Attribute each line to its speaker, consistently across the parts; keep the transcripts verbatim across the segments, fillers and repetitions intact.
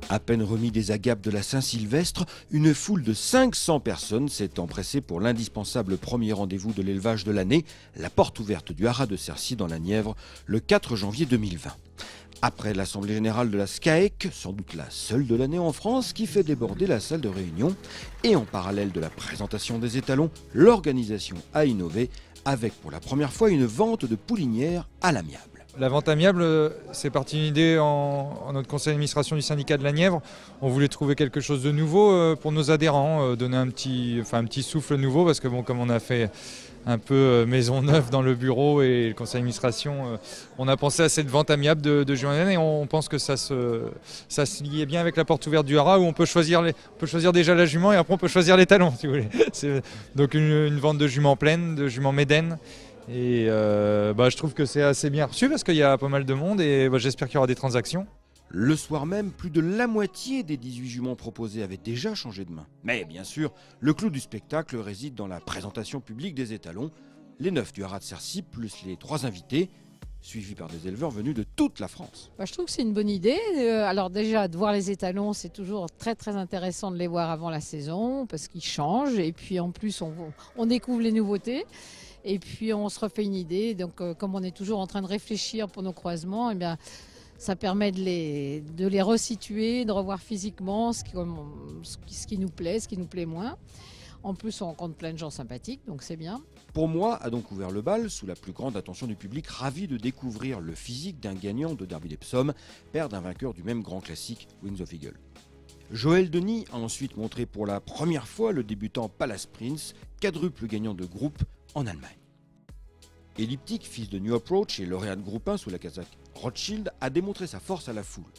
Speaker 1: À peine remis des agapes de la Saint-Sylvestre, une foule de cinq cents personnes s'est empressée pour l'indispensable premier rendez-vous de l'élevage de l'année, la porte ouverte du haras de Cercy dans la Nièvre, le quatre janvier deux mille vingt. Après l'Assemblée Générale de la S C A E C, sans doute la seule de l'année en France qui fait déborder la salle de réunion, et en parallèle de la présentation des étalons, l'organisation a innové avec pour la première fois une vente de poulinières à l'amiable.
Speaker 2: La vente amiable, c'est parti d'une idée en, en notre conseil d'administration du syndicat de la Nièvre. On voulait trouver quelque chose de nouveau pour nos adhérents, donner un petit, enfin un petit souffle nouveau, parce que bon, comme on a fait un peu maison neuve dans le bureau et le conseil d'administration, on a pensé à cette vente amiable de, de juin et on pense que ça se, ça se liait bien avec la porte ouverte du haras où on peut choisir, les, on peut choisir déjà la jument et après on peut choisir les talons, si vous voulez. C'est donc une, une vente de juments pleines, de juments médènes. Et euh, bah, je trouve que c'est assez bien reçu parce qu'il y a pas mal de monde et bah, j'espère qu'il y aura des transactions.
Speaker 1: Le soir même, plus de la moitié des dix-huit juments proposés avaient déjà changé de main. Mais bien sûr, le clou du spectacle réside dans la présentation publique des étalons. Les neuf du haras de Cercy, plus les trois invités, suivis par des éleveurs venus de toute la France.
Speaker 3: Bah, je trouve que c'est une bonne idée. Euh, alors déjà, de voir les étalons, c'est toujours très très intéressant de les voir avant la saison parce qu'ils changent. Et puis en plus, on, on découvre les nouveautés. Et puis on se refait une idée. Donc euh, comme on est toujours en train de réfléchir pour nos croisements, eh bien, ça permet de les, de les resituer, de revoir physiquement ce qui, ce qui nous plaît, ce qui nous plaît moins. En plus, on rencontre plein de gens sympathiques, donc c'est bien.
Speaker 1: Pour moi, a donc ouvert le bal sous la plus grande attention du public, ravi de découvrir le physique d'un gagnant de Derby d'Epsom, père d'un vainqueur du même grand classique, Wings of Eagle. Joël Denis a ensuite montré pour la première fois le débutant Palace Prince, quadruple gagnant de groupe en Allemagne. Elliptic, fils de New Approach et lauréat de groupe un sous la casaque Rothschild, a démontré sa force à la foule.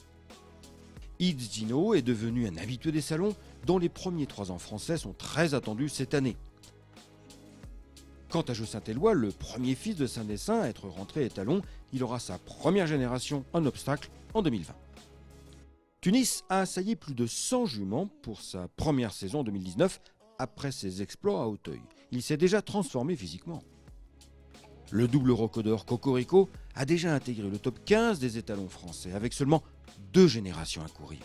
Speaker 1: Eads Gino est devenu un habitué des salons dont les premiers trois ans français sont très attendus cette année. Quant à Jeu Saint-Éloi, le premier fils de Saint-Dessin à être rentré étalon, il aura sa première génération en obstacle en deux mille vingt. Tunis a assailli plus de cent juments pour sa première saison deux mille dix-neuf après ses exploits à Auteuil. Il s'est déjà transformé physiquement. Le double rocodeur Cocorico a déjà intégré le top quinze des étalons français avec seulement deux générations à courir.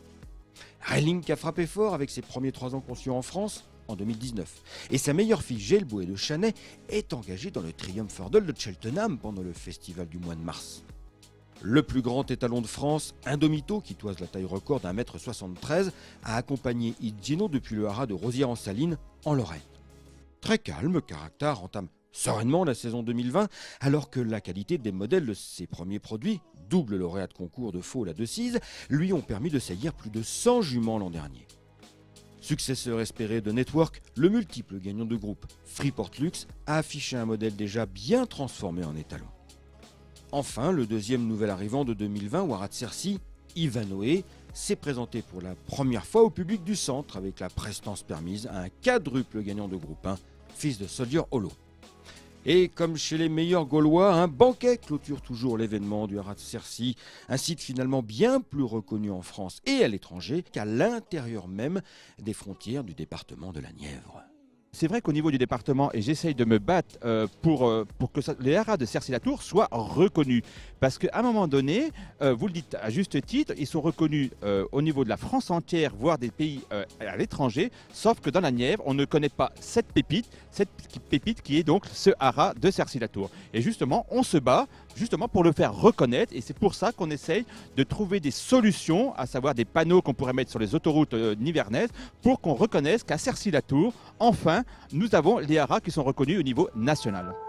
Speaker 1: Relink a frappé fort avec ses premiers trois ans conçus en France en deux mille dix-neuf. Et sa meilleure fille Gelboué de Chanay est engagée dans le Triumph Hurdle de Cheltenham pendant le festival du mois de mars. Le plus grand étalon de France, Indomito, qui toise la taille record d'un mètre soixante-treize, a accompagné Idgino depuis le haras de Rosières-en-Saline, en Lorraine. Très calme, Caractère entame sereinement la saison deux mille vingt, alors que la qualité des modèles de ses premiers produits, double lauréat de concours de faux la Decize, lui ont permis de saillir plus de cent juments l'an dernier. Successeur espéré de Network, le multiple gagnant de groupe Freeport Lux a affiché un modèle déjà bien transformé en étalon. Enfin, le deuxième nouvel arrivant de deux mille vingt au haras de Cercy, Ivanoé, s'est présenté pour la première fois au public du centre avec la prestance permise à un quadruple gagnant de groupe un, fils de Soldier Hollow. Et comme chez les meilleurs Gaulois, un banquet clôture toujours l'événement du haras de Cercy, un site finalement bien plus reconnu en France et à l'étranger qu'à l'intérieur même des frontières du département de la Nièvre.
Speaker 4: C'est vrai qu'au niveau du département, et j'essaye de me battre euh, pour, euh, pour que ça, les haras de Cercy-la-Tour soient reconnus. Parce qu'à un moment donné, euh, vous le dites à juste titre, ils sont reconnus euh, au niveau de la France entière, voire des pays euh, à l'étranger, sauf que dans la Nièvre, on ne connaît pas cette pépite, cette pépite qui est donc ce haras de Cercy-la-Tour. Et justement, on se bat justement pour le faire reconnaître, et c'est pour ça qu'on essaye de trouver des solutions, à savoir des panneaux qu'on pourrait mettre sur les autoroutes euh, nivernaises, pour qu'on reconnaisse qu'à Cercy-la-Tour, enfin, nous avons les haras qui sont reconnus au niveau national.